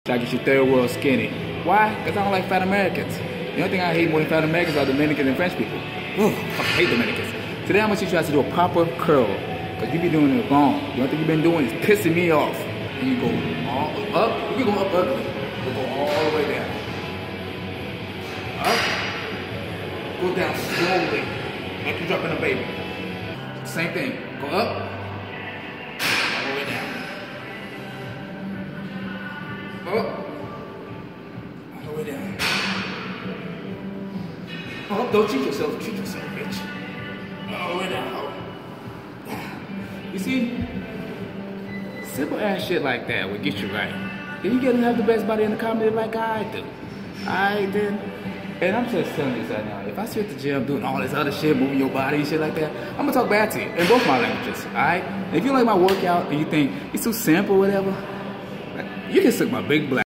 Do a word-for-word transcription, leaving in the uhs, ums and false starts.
Try to get your third world skinny. Why? Because I don't like fat Americans. The only thing I hate more than fat Americans are Dominicans and French people. Ugh, I hate Dominicans. Today I'm gonna teach you how to do a proper curl. Because you be doing it wrong. The only thing you've been doing is pissing me off. And you go all up, you can go up ugly. You go all the way down. Up. Go down slowly. Like you're dropping a baby. Same thing. Go up. All the way down. Up. All the way down. Up. Don't cheat yourself. Treat yourself, bitch. All the way down. You see? Simple ass shit like that will get you right. Then you get to have the best body in the comedy like I do. Alright then. And I'm just telling you right now, if I sit at the gym doing all this other shit, moving your body and shit like that, I'm gonna talk bad to you in both my languages, alright? If you like my workout and you think it's too simple or whatever, you can suck my big black